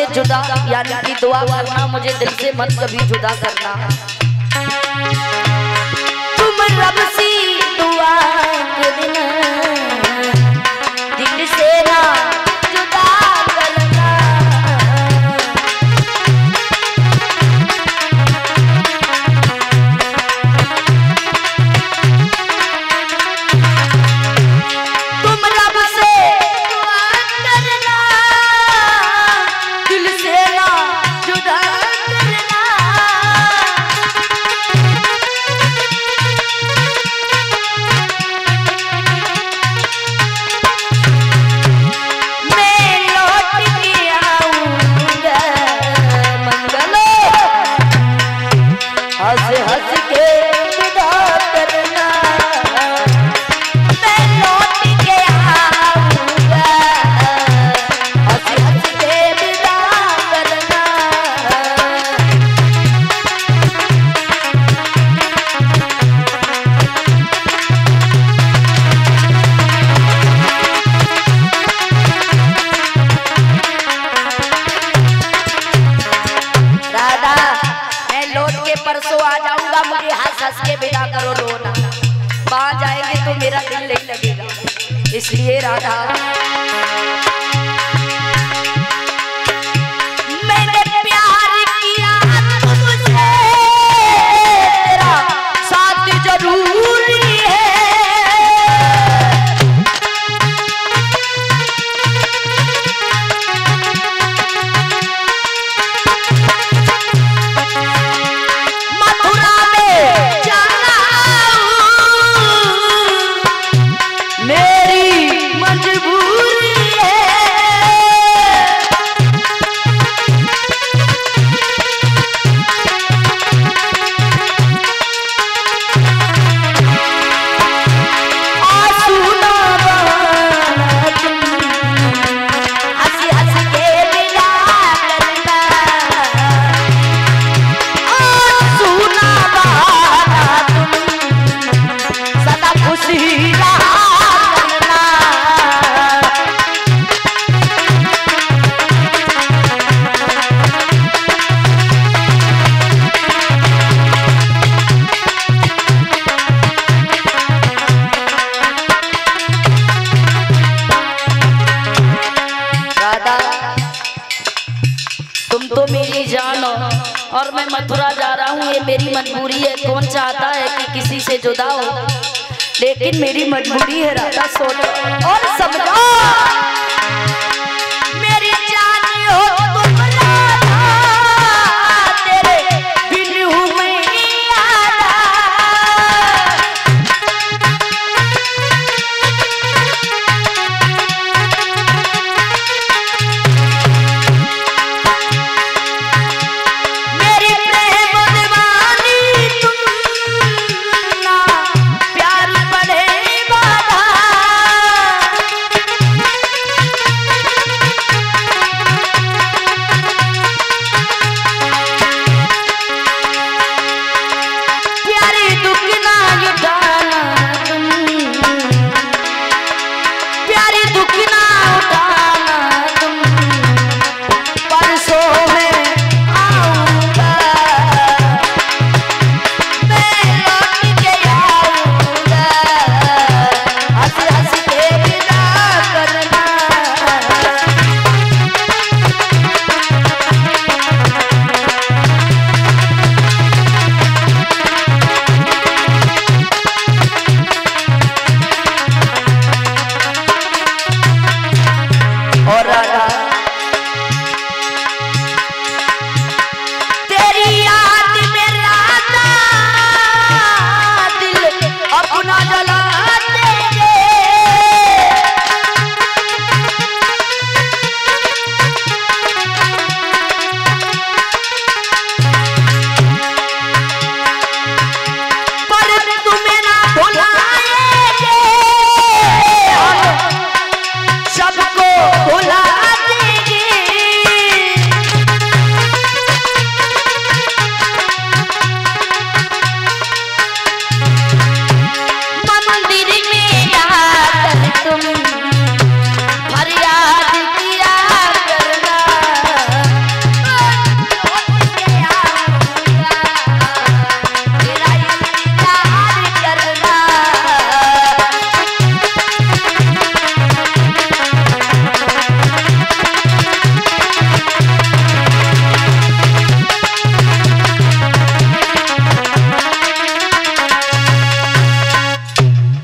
हमसे जुदा यानी कि दुआ करना, मुझे दिल से मत कभी जुदा करना। तुम रब सी दुआ करना, दिल से ना जुदा करना। तुम रब से दुआ करना, दिल से ना जुदा करना। मैं लौट के आऊंगा मंगलो, हंस हंस के विदा करना। मैं लौट के आऊंगा, हंस हंस के विदा करना। राधा, मैं लौट के परसों आ जाऊंगा, मुझे हंस हंस के विदा करो रोना। वहां जाएंगे तो मेरा दिल नहीं लगेगा, इसलिए राधा मैंने प्यार किया तुमसे, तेरा साथ जरूरी है। मथुरा में जाना मेरी मजबूरी है। आंसू ना बहाना तुम, हंस हंस के विदा करना। आंसू ना बहाना तुम, सदा खुशी रहा करना। राधा, तुम तो मेरी जान हो और मैं मथुरा जा रहा हूँ, ये मेरी मजबूरी है। कौन चाहता है कि किसी से जुदा हो, लेकिन मेरी मजबूरी है राधा, सोचो और समझो। मेरी जान हो तुम राधा, तेरे बिन हूँ मैं आधा। मेरी प्रेम दीवानी तुम ना, प्यार बने बाधा।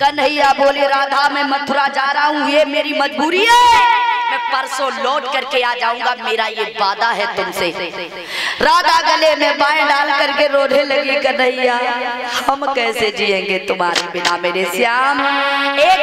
कन्हैया बोले राधा मैं मथुरा जा रहा हूँ, ये मेरी मजबूरी है, मैं परसों लौट करके आ जाऊंगा, मेरा ये वादा है तुमसे। राधा गले में बाएं डाल करके रोने लगी, कन्हैया हम कैसे जिएंगे तुम्हारे बिना मेरे श्याम। एक